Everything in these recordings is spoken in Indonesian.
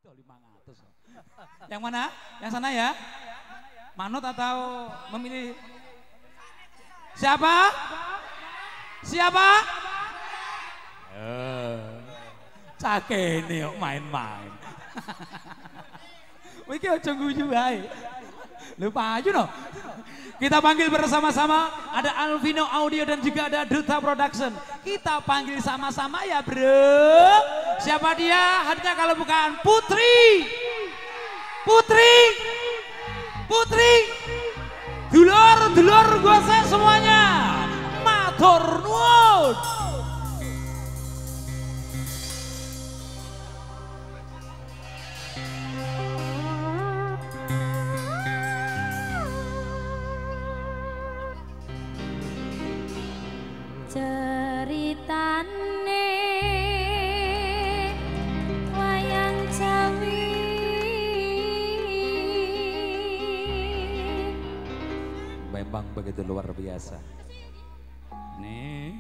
500. Yang mana? Yang sana ya? Manut atau memilih? Siapa? Siapa? Cakene kok main-main. Iki aja guyu ae. Lupa aja no. Kita panggil bersama-sama, ada Alvino Audio dan juga ada Duta Production. Kita panggil sama-sama ya bro. Siapa dia? Hadirnya kalau bukan Putri. Putri. Putri. Dulur gue semuanya. Matur nuwun. Ceritane wayang Jawi memang begitu luar biasa. Nih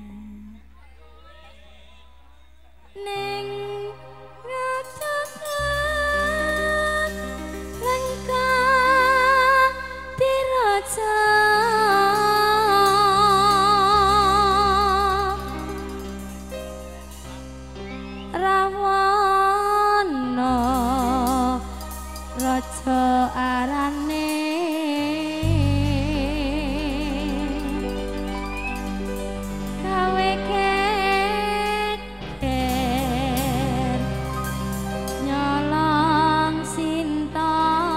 ning ngacakan lengkap diraja Rawana raja arane gawe geger nyolong Sinta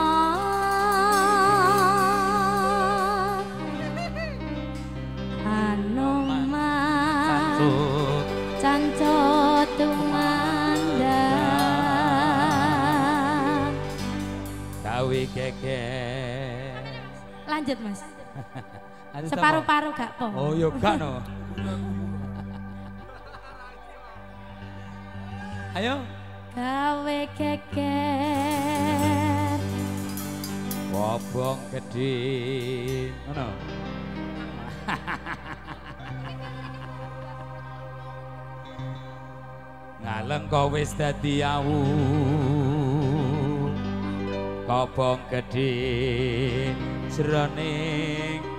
Anoman cancut tumandang gawe geger. lanjut mas. Separuh-paruh gak po. Oh yo gak no. Ayo. Gawe geger Wobong gede. Ngono. Ngaleng kok wis dadi awu. Kobong gede jroning